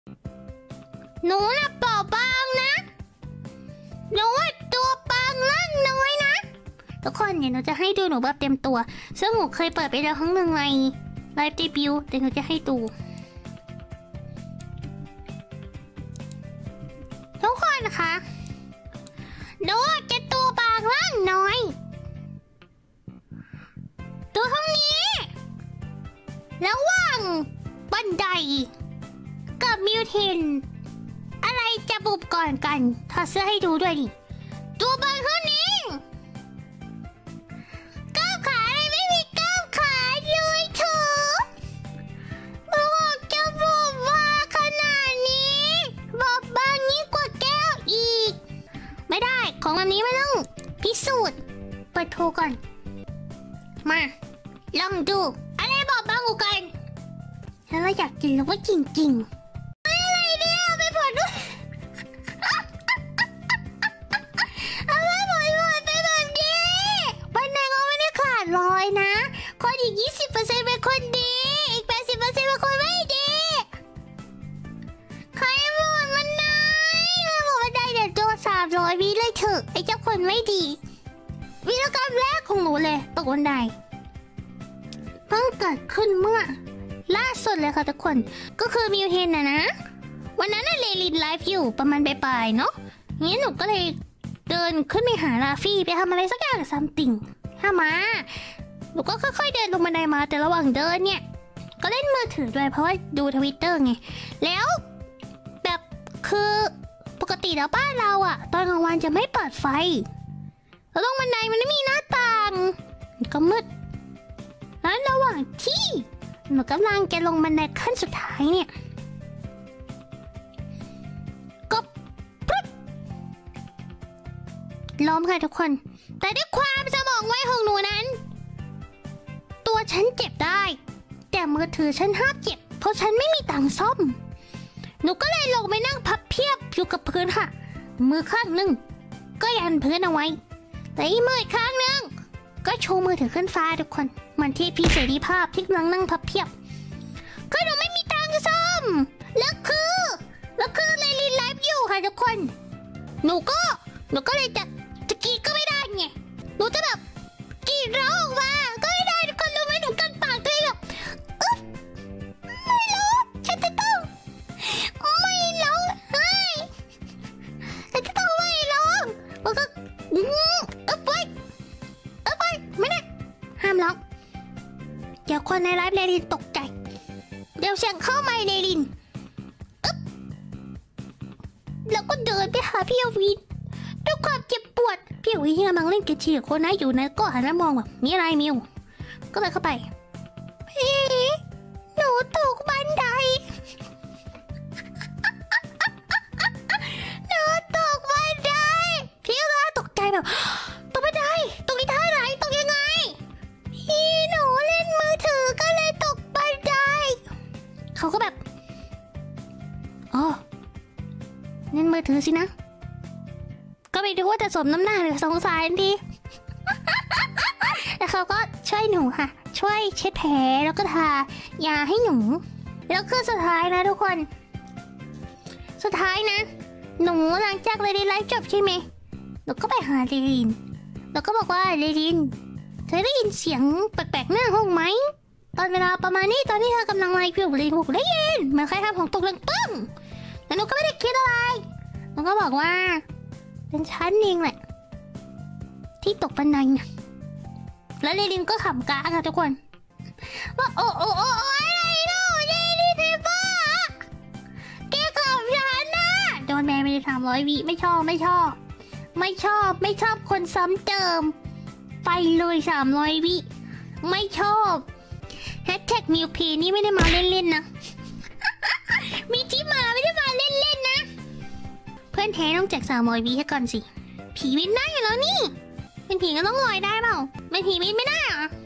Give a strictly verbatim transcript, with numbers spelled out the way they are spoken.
หนูน่ะเปราะบางนะหนูตัวบางล่างน้อยนะทุกคนเนี่ยหนูจะให้ดูหนูแบบเต็มตัวซึ่งหนูเคยเปิดไปแล้วครั้งหนึ่งในไลฟ์เดบิวต์แต่หนูจะให้ดูทุกคนนะคะหนูจะตัวบางล่างน้อยตัวเท่านี้ระหว่างบันไดกับมิวเทนอะไรจะบุบก่อนกันถอดเสื้อให้ดูด้วยดิตัวบางเท่านี้ก้าวขาอะไรไม่มีก้าวขาเลยเธอบอกจะบุบว่าขนาดนี้บุบบางนี้กว่าแก้วอีกไม่ได้ของแบบนี้ไม่ต้องพิสูจน์เปิดโทรก่อนมาลองดูอะไรบอกบางกูกันฉันว่าอยากกินแล้วว่าจริงๆอะไรเนี่ยไปผลด้วยอะไรผลผลไปแบบนี้วันไหนก็ไม่ได้ขาดลอยนะคนอีก ยี่สิบเปอร์เซ็นต์ เป็นคนดีอีก แปดสิบเปอร์เซ็นต์ เป็นคนไม่ดีใครบอกมันนายใครบอกมันได้เดี๋ยวโดนสามร้อยวิเลยเถอะไอ้เจ้าคนไม่ดีวิรกรรมแรกของหนูเลยตกบันไดเพิ่งเกิดขึ้นเมื่อล่าสุดเลยค่ะทุกคนก็คือมิวเทนนะนะวันนั้นน่ะเลลินไลฟ์อยู่ประมาณปลายๆเนาะงี้หนูก็เลยเดินขึ้นไปหาลาฟี่ไปทำอะไรสักอย่างซัมติงห้ามาหนูก็ค่อยๆเดินลงบันไดมาแต่ระหว่างเดินเนี่ยก็เล่นมือถือด้วยเพราะว่าดูทวิตเตอร์ไงแล้วแบบคือปกติแล้วบ้านเราอะตอนกลางวันจะไม่เปิดไฟแล้วลงบันไดมันไม่มีหน้าต่างก็มืดแล้วระหว่างที่หนูกำลังจะลงบันไดขั้นสุดท้ายเนี่ยก็ปุ๊บล้มค่ะทุกคนแต่ด้วยความสมองไวของหนูนั้นตัวฉันเจ็บได้แต่มือถือฉันห้ามเจ็บเพราะฉันไม่มีตังค์ซ่อมหนูก็เลยลงไปนั่งพับเพียบอยู่กับพื้นค่ะมือข้างหนึ่งก็ยันพื้นเอาไว้แต่อีกมือข้างหนึ่งก็ชูมือถือขึ้นฟ้าทุกคนเหมือนที่พี่เสรีภาพที่กำลังนั่งพับเพียบก็หนูไม่มีตังค์ซ่อมแล้วคือแล้วคือในรีไลฟ์อยู่ค่ะทุกคนหนูก็หนูก็เลยจะจะกรีดก็ไม่ได้ไงหนูจะแบบกรีดร้องออกมาก็ไม่ได้ทุกคนรู้ไหมหนูกันปากตัวเองแบบอึ๊บไม่ร้องฉันจะต้องไม่ร้องไห้ฉันจะต้องไม่ร้องแล้วก็อึ๊บไปอึ๊บไปไม่ได้ห้ามร้องเดี๋ยวคนในไลฟ์เลลินตกใจเดี๋ยวเสียงเข้ามาในลินอึ๊บแล้วก็เดินไปหาพี่อวินด้วยความเจ็บปวดพี่อวินกำลังเล่นเกมชีกับคนนั้นอยู่นะก็หันมามองแบบมีอะไรมิวก็เลยเข้าไปพี่หนูตกบันไดหนูตกบันไดพี่ก็ตกใจแบบตกบันไดตกอีท่าไหนตกยังไงพี่หนูเล่นมือถือก็เลยตกบันไดเขาก็แบบอ๋อเล่นมือถือสินะก็ไม่รู้ว่าจะสมน้ำหน้าหรือสงสารดีแต่เขาก็ช่วยหนูค่ะช่วยเช็ดแผลแล้วก็ทายาให้หนูแล้วคือสุดท้ายนะทุกคนสุดท้ายนะหนูหลังจากเลยได้ไลฟ์จบใช่ไหมหนูก็ไปหาเลลินแล้วก็บอกว่าเลลินเธอได้ยินเสียงแปลกๆหน้าห้องไหมตอนเวลาประมาณนี้ตอนที่เธอกำลังไลฟ์อยู่เลลินบอกได้ยินเหมือนใครทำของตกลงปึ้งแล้วหนูก็ไม่ได้คิดอะไรหนูก็บอกว่าเป็นฉันเองแหละที่ตกบันไดนะแล้วเลลินก็ขำกาค่ะทุกคนว่าโอ้โอ้โอ้อะไรเนาะเลลินไอ้บ้าแกกับฉันนะโดนแม่ไม่ได้ทำร้อยวิไม่ชอบไม่ชอบไม่ชอบไม่ชอบคนซ้ำเติมไปเลยสามร้อยวิไม่ชอบแฮชแท็กมิวเพนี่ไม่ได้มาเล่นๆนะมีที่มาไม่ได้มาเล่นๆนะเพื่อนแท้ต้องแจกสามร้อยวิให้ก่อนสิผีวินได้อยู่แล้วนี่เป็นผีก็ต้องลอยได้เปล่าเป็นผีวินไม่ได้เหรอ